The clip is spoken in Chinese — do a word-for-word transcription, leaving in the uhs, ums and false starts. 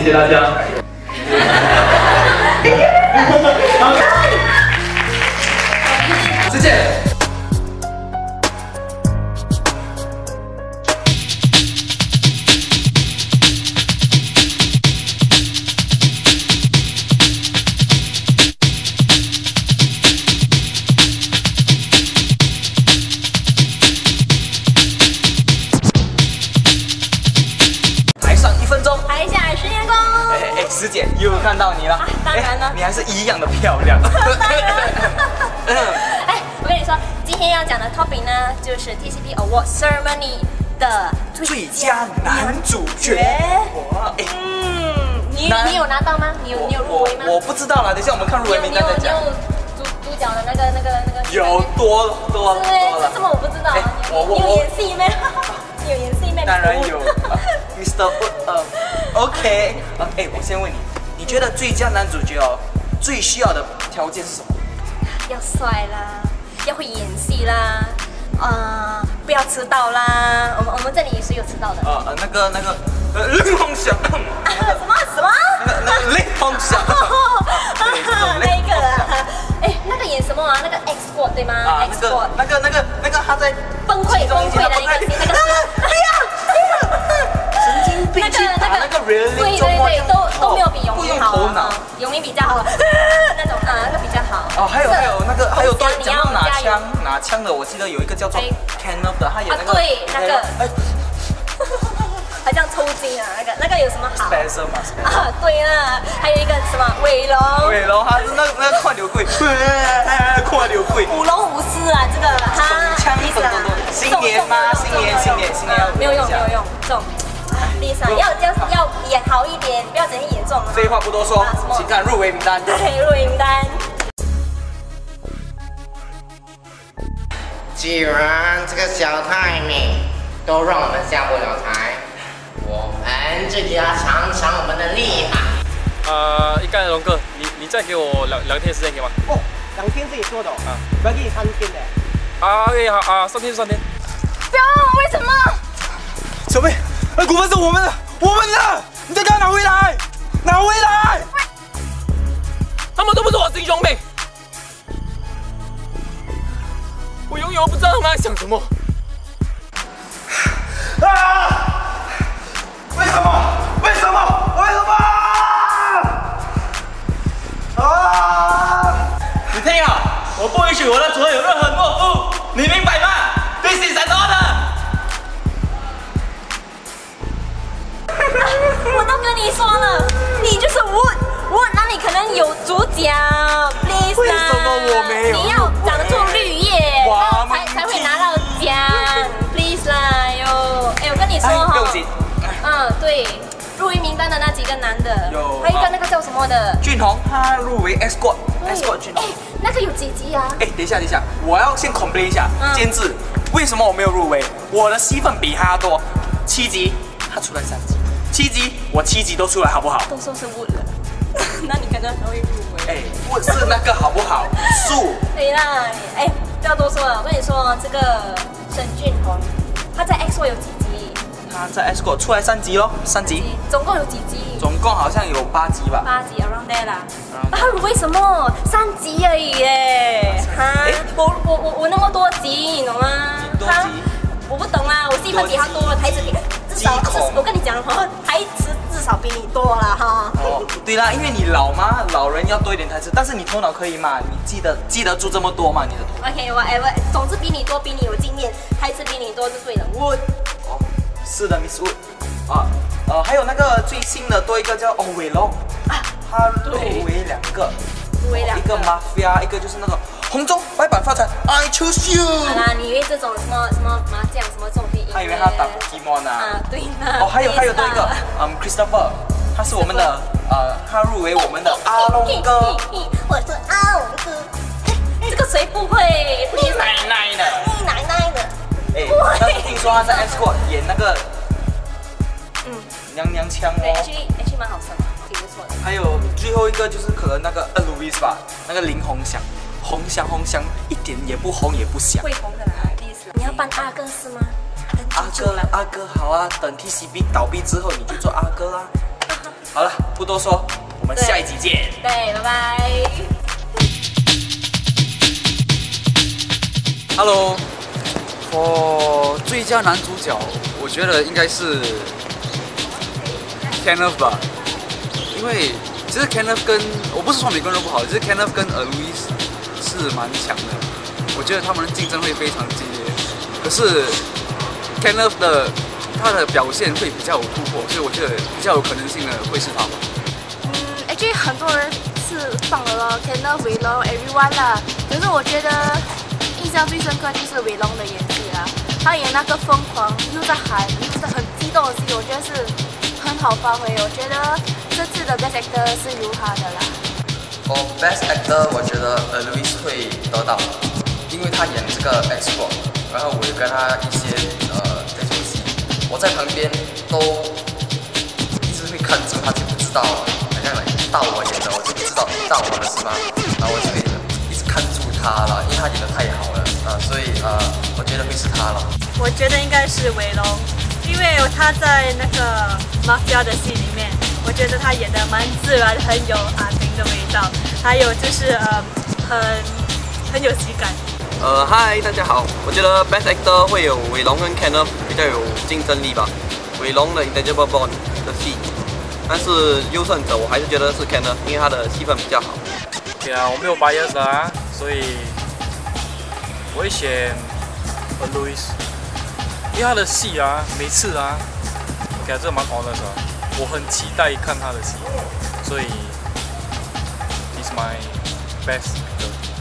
谢大家。再见。台上一分钟， 台下十年功。 哎哎，师姐又看到你了， 啊、当然了， 你还是一样的漂亮。 当然。哎，我跟你说，今天要讲的 topic 呢，就是 T C P Award Ceremony 的最佳男主角。哇，哎， 嗯，你你有拿到吗？你有你有入围吗？ 我不知道啦，等一下我们看入围名单再讲。 你有主主角的那个那个那个？ 有多多多了。 这么我不知道啊。你有演戏没？你有演戏没？ 当然有 ，Mister Wood， 呃 ，OK， 哎，我先问你，你觉得最佳男主角哦，最需要的条件是什么？ 要帅啦，要会演戏啦，呃，不要迟到啦。我们我们这里也是有迟到的。 呃呃，那个那个，呃，林鸿祥。 什么什么？ 那个那个林鸿祥。 那个啊，哎，那个演什么啊？那个 Export 对吗？ 啊，那个那个那个那个他在崩溃崩溃的那个那个。哎呀哎呀！ 神经病！那个那个那个人， 对对对，都都没有比永明好。 不用头脑， 永明比较好。那种啊，那个比较好。 哦，还有还有那个还有多讲到拿枪拿枪的，我记得有一个叫做 Kenneth 的，他演那个。 对，那个。好像抽筋啊，那个那个有什么好 ？Special 嘛 ，Special。 啊，对了，还有一个什么伟龙。 伟龙，他是那那个跨流贵，跨流贵。 舞龙舞狮啊，这个哈。 枪粉多多。新年吗？新年新年新年。 没有用没有用，这种。Lisa 要要要演好一点，不要整天演这种。 废话不多说，请看入围名单。 对，入围名单。 既然这个小太妹都让我们下不了台，我们就给他尝尝我们的厉害。 呃，应该龙哥，你你再给我两两天时间给吗？ 哦，两天是你说的、哦，啊，不要给你三天的。 啊 ，OK， 好啊，三天就三天。 不要，为什么？ 小妹，那股份是我们的，我们的，你再给他拿回来，拿回来！ 他们都不是我亲兄妹，我永远不知道他们在想什么。 啊！为什么？为什么？为什么？啊！你听啊，我不允许我的组员有任何懦夫，你明白吗 ？This is an order。 我都跟你说了，你就是 Wood Wood， 那你可能有主角 ，please 为什么我没有？ 你要长得出绿叶，才才会拿到奖 ，please 啦哟！哎，我跟你说哈，嗯，对，入围名单的那几个男的， 有， 还有一个那个叫什么的， 俊宏，他入围 Escort，Escort 俊宏。 哎，那个有几集啊？ 哎，等一下，等一下，我要先 complain 一下，监制，为什么我没有入围？我的戏份比他多，七集，他出来三集。七集，我七集都出来，好不好？ 都说是Wood了，那你可能还会入围。 哎，Wood是那个好不好？树。 对啦，哎，不要多说了。我跟你说，这个沈俊宏，他在 X O 有几集？ 他在 Escort 出来三集咯，三集。 总共有几集？ 总共好像有八集吧。 八集 around there 啦。啊，为什么三集而已耶？哈，我我我我那么多集，你懂吗？ 多集？ 我不懂啦，我戏份比他多，台词比。至少，我跟你讲哈，台词至少比你多了哈。 哦，对啦，因为你老嘛，老人要多一点台词，但是你头脑可以嘛，你记得记得住这么多嘛，你的头脑。 OK whatever， 总之比你多，比你有经验，台词比你多就对了。Wood。 哦，是的 ，Miss Wood。啊，呃，还有那个最新的多一个叫哦伟龙，啊，他入围两个， 入围两个， 一个 Mafia， 一个就是那个红中白板发财 ，I choose you。 好啦，你以为这种什么什么麻将什么这种可以赢？ 他以为他打 Pokemon 啊。 啊，对啦。 哦，还有还有多一个，嗯 ，Christopher， 他是我们的呃，他入围我们的阿龙哥。 我是阿龙哥。这个谁不会？ 你奶奶的。 你奶奶的。 哎，但是听说他在 Escort 演那个，嗯，娘娘腔哦。 H H 蛮好听的，挺不错的。 还有最后一个就是可能那个 Louis 吧，那个林鸿祥，红香红香，一点也不红也不香。 会红的啦，意思。你要扮阿哥是吗？ 阿哥，阿哥好啊，等 T C P 倒闭之后你就做阿哥啦。 好了，不多说，我们下一集见。 对，拜拜。 Hello， 我最佳男主角，我觉得应该是 Kenneth 吧，因为其实 Kenneth 跟我不是说每个人都不好，其实 Kenneth 跟 Louis 是蛮强的，我觉得他们的竞争会非常激烈。可是 Kenneth 的他的表现会比较有突破，所以我觉得比较有可能性的会是他吧。 嗯 ，actually 很多人是放了咯 ，Kenneth、伟龙 everyone 啦，可是我觉得印象最深刻就是伟龙的演技啦，他演那个疯狂又在喊又在很激动的戏，我觉得是很好发挥。我觉得这次的 Best Actor 是由他的啦。 For Best Actor， 我觉得 Louis 会得到，因为他演这个 Export， 然后我有跟他一些呃对手戏，我在旁边都一直会看着他，就不知道好像来到我演的，我就不知道到我的是吗？然后我就会一直看住他了，因为他演的太好了啊、呃，所以呃，我觉得会是他了。 我觉得应该是伟龙，因为他在那个 Mafia 的戏里面，我觉得他演的蛮自然，很有阿丁的味道，还有就是呃很很有喜感。 呃，嗨，大家好，我觉得 Best Actor 会有伟龙跟 Kenneth 比较有竞争力吧。伟龙的 Intangible Bond 的戏，但是优胜者我还是觉得是 Kenneth， 因为他的戏份比较好。 对啊，我没有 bias 啊，所以我会选 Louis， 因为他的戏啊，每次啊，给他这蛮 honest 啊，我很期待看他的戏，所以 he's my best actor。